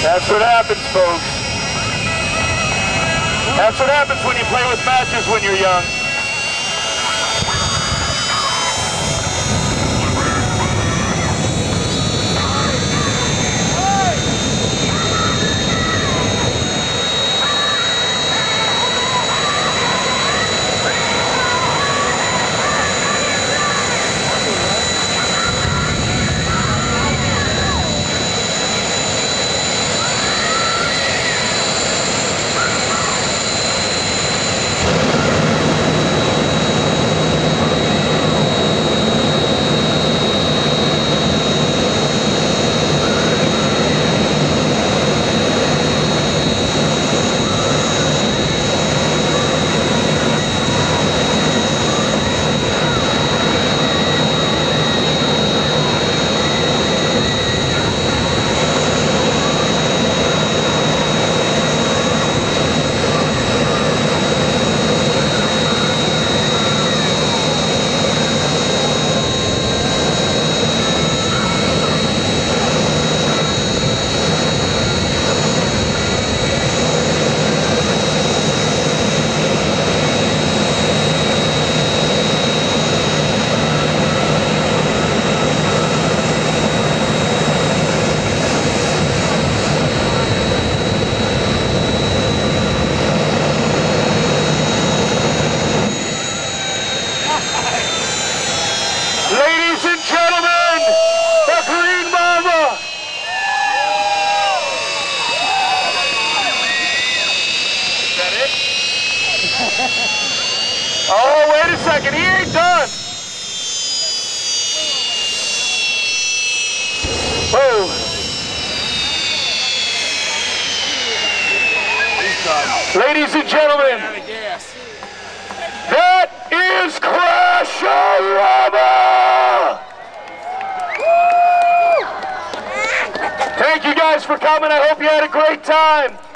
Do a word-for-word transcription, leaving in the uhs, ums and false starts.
That's what happens, folks. That's what happens when you play with matches when you're young. Ladies and gentlemen, the Green Mama. Is that it? Oh, wait a second, he ain't done. Whoa. Ladies and gentlemen, that is Crash-A-Rama! Thank you guys for coming. I hope you had a great time.